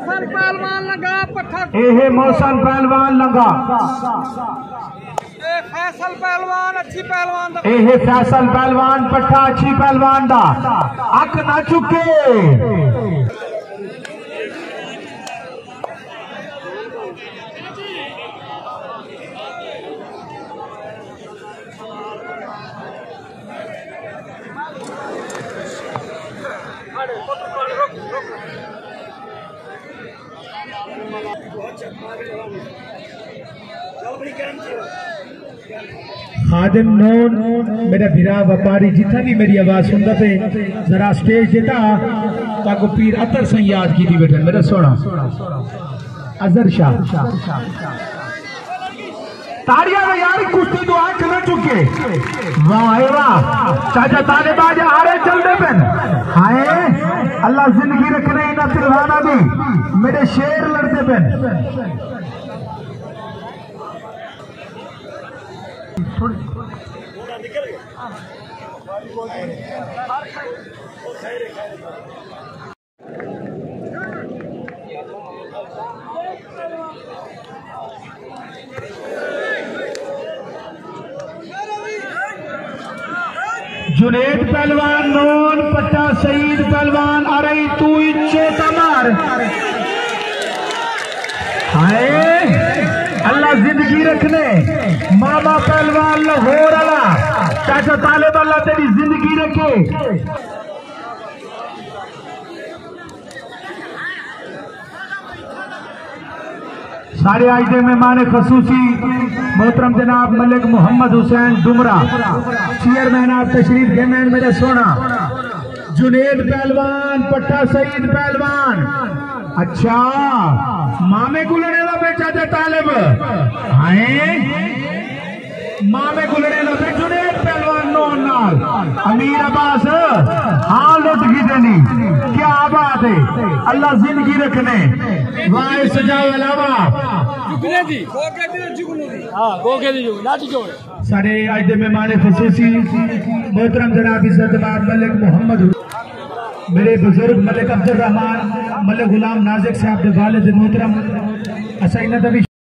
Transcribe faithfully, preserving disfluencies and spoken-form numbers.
मौसन पहलवान लगा पट्ठा एहे मौसन पहलवान लगा ए फैसल पहलवान अच्छी पहलवान दा एहे फैसल पहलवान पट्ठा अच्छी पहलवान दा अक ना चुके खादिम नोन मेरा भिरा व्यापारी जितना भी मेरी आवाज सुनता पे जरा स्टेज देता ताको पीर अतर से याद की थी बेटा मेरा सोना अजहर शाह ताड़िया में यार कुश्ती तो आंख न चुके वाह वाह चाचा ताले बाज हारे चलते पेन हाय अल्लाह जिंदगी रखने ना तिलवाना भी मेरे शेर लड़ते पेन जुनेद पहलवान नोन पट्टा सईद पहलवान अरे तू इच्छे तमार हाय अल्लाह जिंदगी रखने मामा पहलवान लाहौर अला चाचा तालिब अल्लाह तेरी जिंदगी रखे सारे आइटे मेहमान खसूसी मोहतरम जनाब मलिक मोहम्मद हुसैन डुमरा चेयरमैन आप तशरीफ गेमैन मेरा सोना जुनेद पहलवान पट्टा सईद पहलवान अच्छा मामे गुलने ला बेचा जा तालिब हाय मामे गुलने ला बे जुनेद पहलवान नौन नाल अमीर अब्बास हाँ लुट की देनी क्या बात है अल्लाह जिंदगी रखने वाह सजाओ अलावा सारे आज दे मेहमान खसूसी मोहतरम जनाब इज्जतदार मलिक मोहम्मद मेरे बुजुर्ग मलिक अब्दुल रहमान मलिक गुलाम नाजिक साहब दे वालिद मोहतरम असा इन्हां दा भी